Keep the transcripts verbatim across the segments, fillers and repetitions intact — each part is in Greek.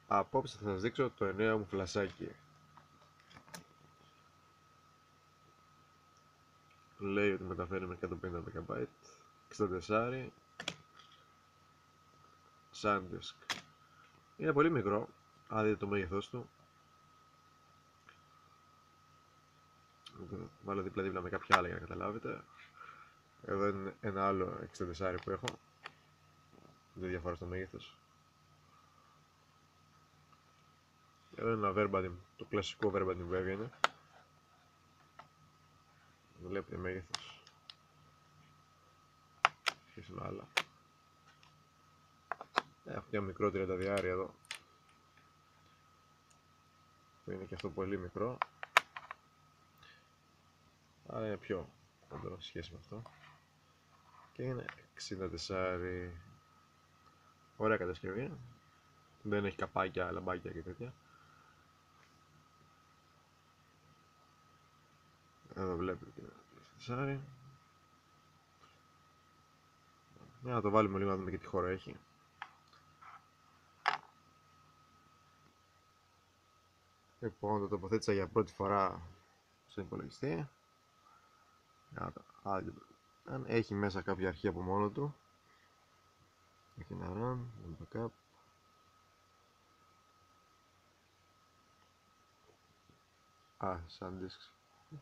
Απόψε θα σας δείξω το νέο μου φλασάκι. Λέει ότι μεταφέρει με εκατόν πενήντα μεγαμπάιτ, εξήντα τέσσερα, SanDisk. Είναι πολύ μικρό, αν δείτε το μέγεθός του. Βάλω δίπλα δίπλα με κάποια άλλα για να καταλάβετε. Εδώ είναι ένα άλλο εξήντα τέσσερα που έχω. Δεν διαφορά στο μέγεθος. Εδώ είναι ένα Verbatim, το κλασικό Verbatim που έβγαινε. Βλέπετε μέγεθος. Σχέση με άλλα. Έχω και ένα μικρό τριάντα διάρι εδώ. Που είναι και αυτό πολύ μικρό. Αλλά είναι πιο κοντό σχέση με αυτό. Και είναι εξήντα τέσσερα. Ωραία κατασκευή. Δεν έχει καπάκια, λαμπάκια και τέτοια. Εδώ βλέπετε και εξήντα τέσσερα. Για να το βάλουμε λίγο να δούμε και τι χώρο έχει. Λοιπόν, το τοποθέτησα για πρώτη φορά στον υπολογιστή. Έχει μέσα κάποια αρχή από μόνο του. Έχει ένα RAM, ένα backup. Α, SanDisk.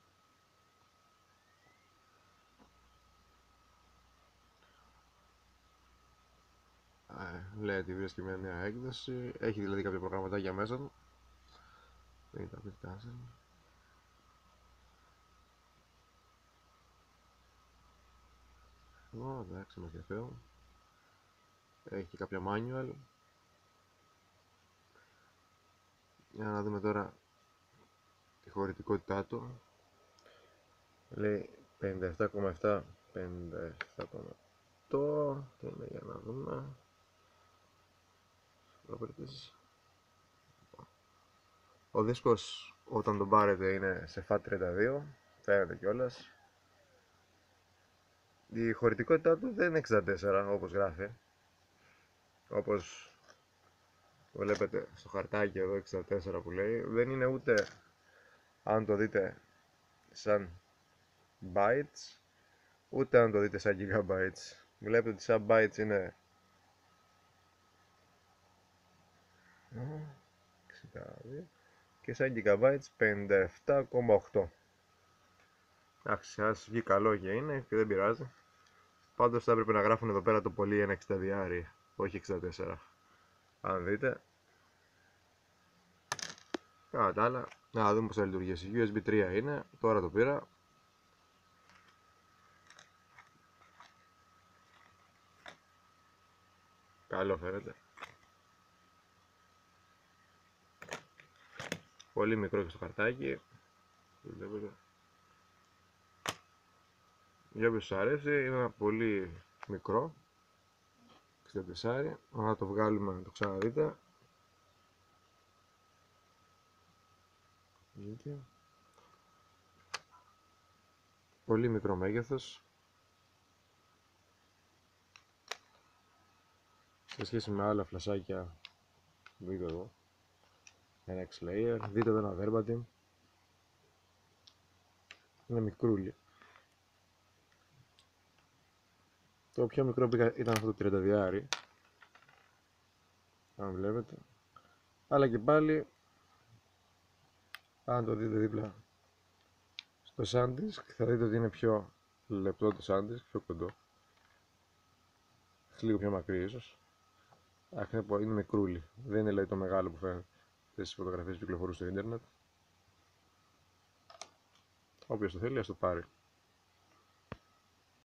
Λέει ότι βρίσκει μια νέα έκδοση. Έχει δηλαδή κάποια προγραμματάκια μέσα του. Δεν τα πειράζει. Ω, εντάξει, μας ενδιαφέρουν. Έχει και κάποια manual. Για να δούμε τώρα τη χωρητικότητά του. Λέει πενήντα επτά κόμμα επτά, πενήντα επτά κόμμα οκτώ. Τι είναι, για να δούμε. Ο δίσκος όταν τον πάρετε είναι σε φατ τριάντα δύο, φαίνεται κιόλας. Η χωρητικότητά του δεν είναι εξήντα τέσσερα όπως γράφει. Όπως βλέπετε στο χαρτάκι εδώ εξήντα τέσσερα που λέει. Δεν είναι ούτε, αν το δείτε σαν bytes, ούτε αν το δείτε σαν gigabytes. Βλέπετε ότι σαν bytes είναι εξήντα δύο και σαν gigabytes πενήντα επτά κόμμα οκτώ. Εντάξει, ας βγει καλό και είναι και δεν πειράζει. Πάντως θα έπρεπε να γράφουν εδώ πέρα το πολύ ένα εξήντα διάρι, όχι εξήντα τέσσερα. Αν δείτε. Κατά τα άλλα, να δούμε πως θα λειτουργήσει. γιου ες μπι τρία είναι, τώρα το πήρα. Καλό φαίνεται. Πολύ μικρό και στο χαρτάκι. Βλέπετε. Για όποιους σας αρέσει, είναι ένα πολύ μικρό εξήντα τέσσερα. Να το βγάλουμε να το ξαναδείτε. Πολύ μικρό μέγεθος σε σχέση με άλλα φλασάκια. Δείτε εδώ ένα X-Layer, δείτε εδώ ένα Verbatim. Είναι μικρούλι. Το πιο μικρό ήταν αυτό το τριάντα διάρι, αν βλέπετε. Αλλά και πάλι, αν το δείτε δίπλα στο SanDisk, θα δείτε ότι είναι πιο λεπτό το SanDisk, πιο κοντό. Λίγο πιο μακρύ ίσως. Είναι μικρούλι, δεν είναι λέει το μεγάλο που φαίνεται στις φωτογραφίες που κυκλοφορούν στο ίντερνετ. Όποιος το θέλει ας το πάρει.